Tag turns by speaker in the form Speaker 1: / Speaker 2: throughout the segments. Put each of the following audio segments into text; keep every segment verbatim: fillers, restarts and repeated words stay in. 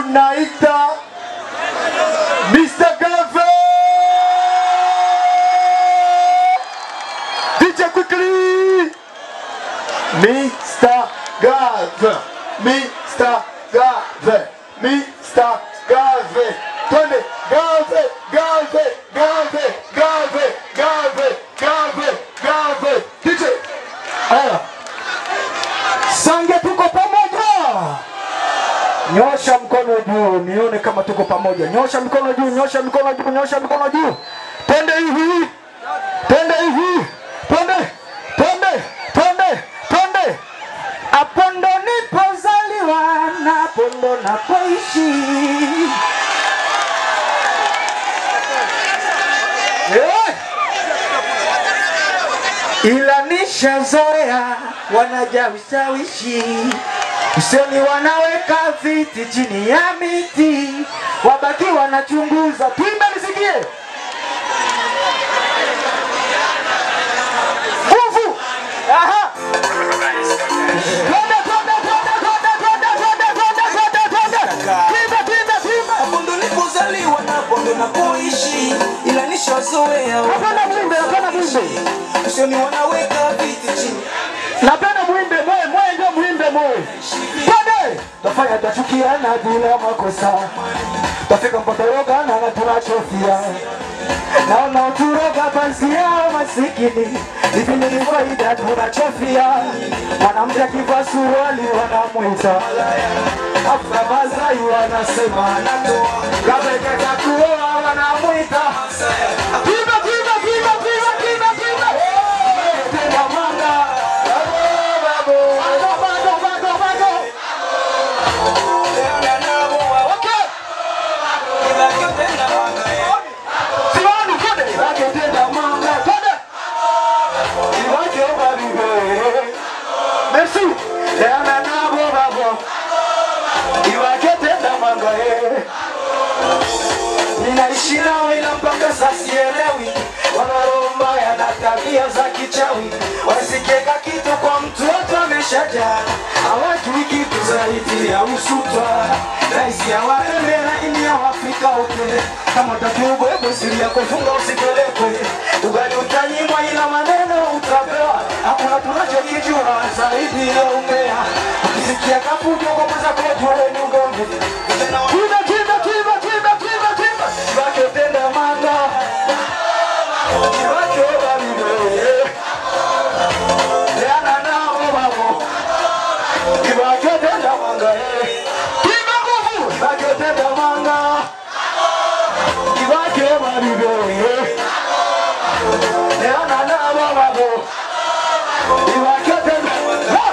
Speaker 1: tunaita Mister Gave. D J quickly. Mister Gave. Mister Gave. Mister Gave. Twende Gave, Gave, Gave, Gave, Gave, Gave, Gave. D J. Aya. Sange tuko pamoja. Nyosha mkono juu nione kama tuko pamoja. Nyosha mkono juu, nyosha mkono juu, nyosha mkono juu. Twende hivi. Twende hivi. Twende. Twende. Twende. Twende. Hapo ndo nilipozaliwa na hapo ndo napoishi. Eh. Ila nishazoea wanajawishawishi. Useni wanaweka viti chini ya miti, wabaki wanachunguza. Tuimbe nisikie. Fufu. Aha. Twende twende twende twende twende twende twende twende twende. Twende twende twende.
Speaker 2: Hapo ndo nilipozaliwa na hapo ndo napoishi. Ila nishazoea.
Speaker 1: Hapana mwimbe, hapana mwimbe.
Speaker 2: Useni wanaweka viti chini.
Speaker 1: Napenda mwimbe moyo, moyo ndio mwimbe moyo. Twende. Tafanya tachukiana bila makosa. Tafika mpotoroga na tunachofia. Naona uturoga basi yao masikini. Hivi ni faida tunachofia. Mwanamke akivaa suruali wanamuita Afra Mazai wanasema anatoa. Kabla ya kuoa wanamuita Piba piba piba piba piba piba. Tena manga. Babo babo babo babo babo. Okay. Siwani kode. Tena manga. Kode. Merci. Tena nabo babo. Iwaketenda manga eh. Ninaishi nao ila mpaka sasa sielewi. Wanaromba yana tabia za kichawi. Wasikieka kitu kwa mtu wote ameshajaa. Hawajui kitu zaidi ya usutwa. Raisi ya waende lakini ya Afrika uke. Kama tatubo ebo siri ya kufunga usipelekwe. Ugali utanyimwa ila maneno utapewa. Hakuna tunachokijua zaidi ya umbea. Ukisikia kapujo kwa mwaza kujua ni ugombe. Kiba kiba kiba kiba kiba kiba. Waketenda manga. Waketenda manga. Yana nao babo. Waketenda manga. Kiba nguvu. Waketenda manga. Waketenda manga. Yana nao babo. Waketenda manga.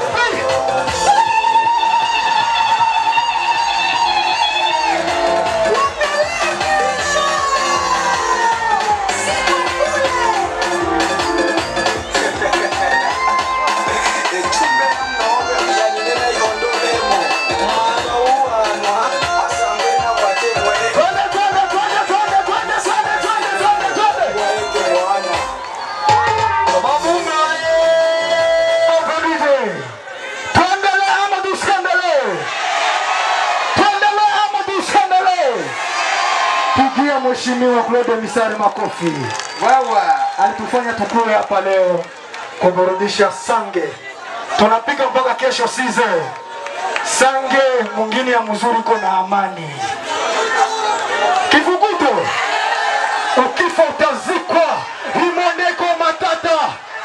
Speaker 1: Mheshimiwa Claude Misari makofi. Wawa alitufanya tukue hapa leo kuburudisha Sange. Tunapiga mpaka kesho size. Sange mwingine ya mzuri kuna amani. Kifukuto. Ukifa utazikwa. Imondeko matata.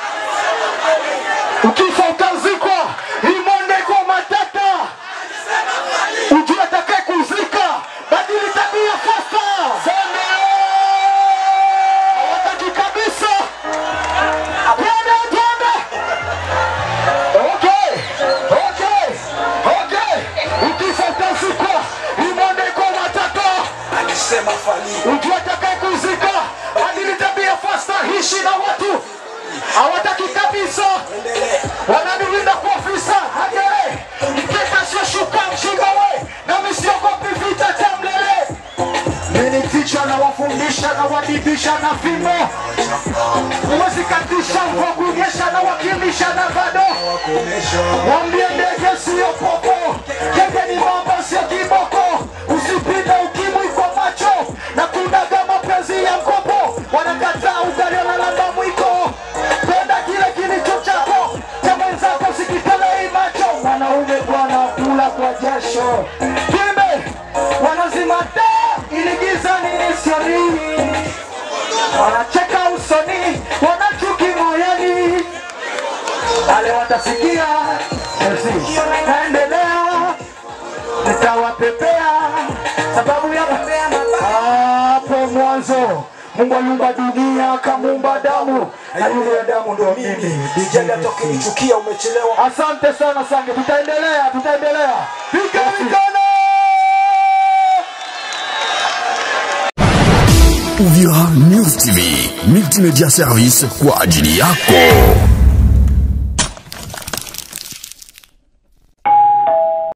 Speaker 1: Ukifa utazikwa. Imondeko matata. Ujue atakaye kuzika. Badili tabia fasta. Ujua atakaye kuzika. Badili tabia fasta. Hishi na watu hawataki kabisa. Wananiwinda kwa ofisa. Hagere mketa sio shuka mshiba we. Na misiogopi vita tamlele. Mini teacher na wafundisha na wadibisha na fimo. Uwezi katisha mvua kunyesha na wakilisha na bado. Wambie ndege sio popo. Kenge ni mambo sio kiboko. watasikia. Naendelea, nitawapepea sababu ya hapo mwanzo. Mungu aliumba dunia akamuumba damu, na yule ya damu ndio mimi.
Speaker 2: Dijana toke nichukia umechelewa.
Speaker 1: Asante sana Sange, tutaendelea, tutaendelea. Pika mikono.
Speaker 3: Uvira News T V, multimedia service kwa ajili yako.